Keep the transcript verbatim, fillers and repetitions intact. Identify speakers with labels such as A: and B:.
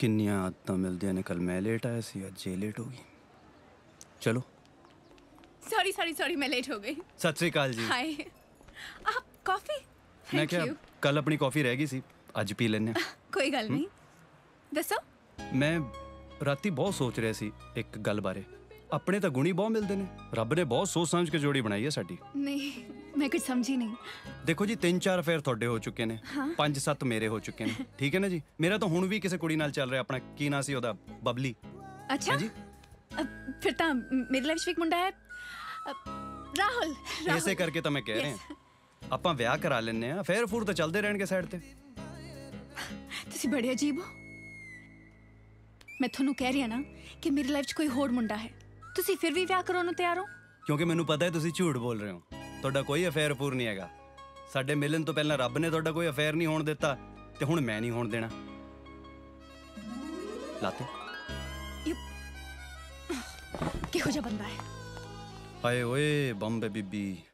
A: किन्नियां आदतां मिलदियां ने। कल मैं लेट आया सी, अज ये लेट हो गई। चलो।
B: सॉरी सॉरी सॉरी मैं लेट हो गई।
A: सत श्री अकाल जी।
B: हाय। आप कॉफी?
A: मैं क्या कल अपनी कॉफी रह गई सी, अज पी लेने।
B: कोई गल नहीं, दसो।
A: मैं राती बहुत सोच रहा सी एक गल बारे। अपने तो गुणी बहुत मिलते ने, रब ने बहुत सोच समझ के जोड़ी बनाई है साडी।
B: नहीं मैं कुछ समझी नहीं।
A: देखो जी, तीन चार अफेयर थोड़े हो चुके ने,
B: हाँ?
A: पांच सत्त मेरे हो चुके ने, ठीक है ना जी। मेरा तो हुण भी किसी कुड़ी नाल चल रहा, अपना की ना सी ओदा, बबली।
B: अच्छा
A: जी
B: अब फिर ता मेरे लाइफ च एक मुंडा है, अब, राहुल, राहुल।
A: ऐसे करके तो मैं कह रहे हैं ਆਪਾਂ ਵਿਆਹ ਕਰਾ ਲੈਣੇ ਆ, ਅਫੇਅਰ ਫੂਰ ਤਾਂ ਚੱਲਦੇ ਰਹਿਣਗੇ ਸਾਈਡ ਤੇ।
B: ਤੁਸੀਂ ਬੜੇ ਅਜੀਬ ਹੋ। ਮੈਂ ਤੁਹਾਨੂੰ ਕਹਿ ਰਹੀ ਹਾਂ ਨਾ ਕਿ ਮੇਰੀ ਲਾਈਫ 'ਚ ਕੋਈ ਹੋਰ ਮੁੰਡਾ ਹੈ, ਤੁਸੀਂ ਫਿਰ ਵੀ ਵਿਆਹ ਕਰਾਉਣ ਨੂੰ ਤਿਆਰ ਹੋ?
A: ਕਿਉਂਕਿ ਮੈਨੂੰ ਪਤਾ ਹੈ ਤੁਸੀਂ ਝੂਠ ਬੋਲ ਰਹੇ ਹੋ, ਤੁਹਾਡਾ ਕੋਈ ਅਫੇਅਰ ਫੂਰ ਨਹੀਂ ਹੈਗਾ। ਸਾਡੇ ਮਿਲਣ ਤੋਂ ਪਹਿਲਾਂ ਰੱਬ ਨੇ ਤੁਹਾਡਾ ਕੋਈ ਅਫੇਅਰ ਨਹੀਂ ਹੋਣ ਦਿੱਤਾ, ਤੇ ਹੁਣ ਮੈਂ ਨਹੀਂ ਹੋਣ ਦੇਣਾ। ਲਾਤੇ
B: ਕਿਹੋ ਜਿਹਾ ਬੰਦਾ ਹੈ?
A: ਹਾਏ ਓਏ ਬੰਬੇ ਬੀਬੀ।